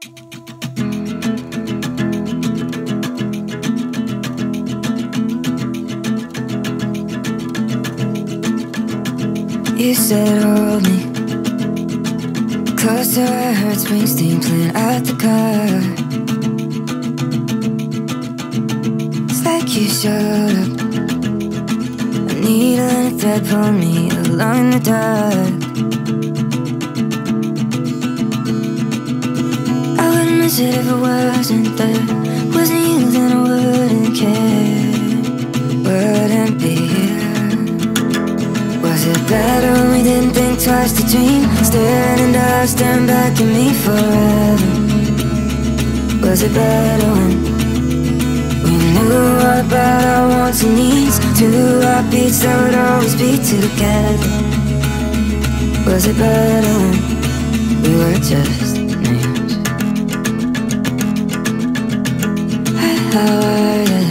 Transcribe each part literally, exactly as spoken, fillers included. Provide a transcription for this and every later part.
You said hold me close till I heard Springsteen playing at the car. It's like you showed up, a needle and a thread pulled me along in the dark. I wouldn't miss it if it wasn't there. Wasn't you then I wouldn't care, wouldn't be here. Was it better when we didn't think twice to dream? Staring into us, staring back at me forever. Was it better when we knew all about our wants and needs? Two heartbeats that would always be together. Was it better when we were just names? How are you?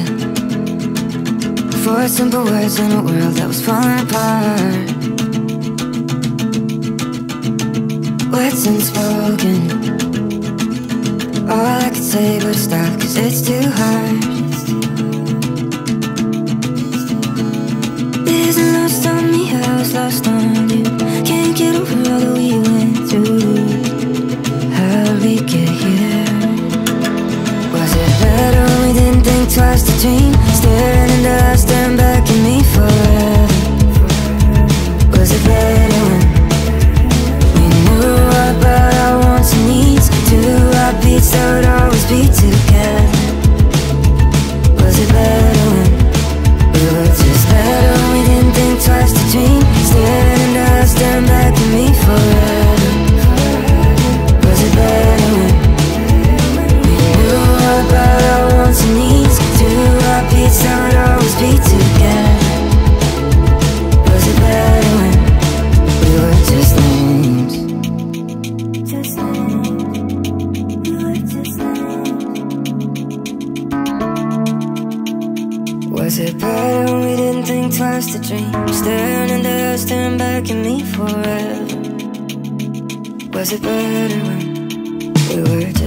Four simple words in a world that was falling apart. Words unspoken, all I could say was stop, cause it's too hard. Isn't lost on me, I was lost on you. Can't get over all that we went through. How'd we get here? Was it better when we didn't think twice to dream? Staring into us, staring back at me forever. Was it better when we knew all about our wants and needs? Two heartbeats that would always be together. Was it better when we were just better when we didn't think twice to dream? Staring into us, staring back at me forever. Was it better when we knew all about our wants and needs? Two heartbeats that would always be together. Was it better when we were just names? Just names. We were just names. Was it better when we didn't think twice to dream? Staring into us, staring back at me forever. Was it better when we were just